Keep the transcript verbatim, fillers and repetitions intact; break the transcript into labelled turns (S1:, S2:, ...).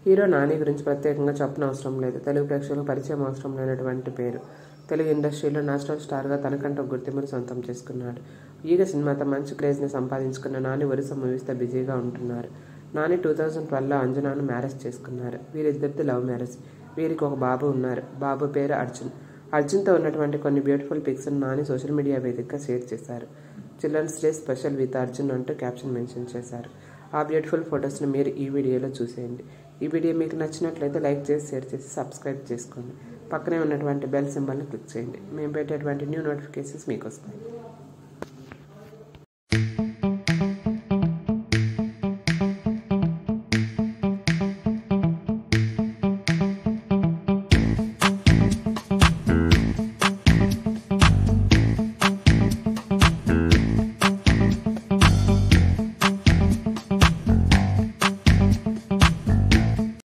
S1: Hero Nani గురించి ప్రత్యేకంగా చెప్పనవసరం లేదు. తెలుగు ప్రేక్షకులకు పరిచయం అవసరం లేనటువంటి పేరు. తెలుగు ఇండస్ట్రీలో నేషనల్ స్టార్గా తనకంటూ గుర్తింపును సొంతం చేసుకున్నాడు. ఈగ సినిమాతో మంచి క్రేజ్ని సంపాదించుకున్న నాని వరుస మూవీస్తో బిజీగా ఉంటున్నారు. నాని టూ థౌజండ్ ట్వెల్వ్లో అంజనాను మ్యారేజ్ చేసుకున్నారు. వీరిద్దరిది లవ్ మ్యారేజ్. వీరికి ఒక బాబు ఉన్నారు. బాబు పేరు అర్జున్. అర్జున్తో ఉన్నటువంటి కొన్ని బ్యూటిఫుల్ పిక్స్ను నాని సోషల్ మీడియా వేదికగా షేర్ చేశారు. Children's day special with Arjun అంటూ క్యాప్షన్ మెన్షన్ చేశారు. ఆ బ్యూటిఫుల్ ఫొటోస్ని మీరు ఈ వీడియోలో చూసేయండి. ఈ వీడియో మీకు నచ్చినట్లయితే లైక్ చేసి, షేర్ చేసి, సబ్స్క్రైబ్ చేసుకోండి. పక్కనే ఉన్నటువంటి బెల్ సింబల్ని క్లిక్ చేయండి. మేము పెట్టేటువంటి న్యూ నోటిఫికేషన్స్ మీకు వస్తాయి.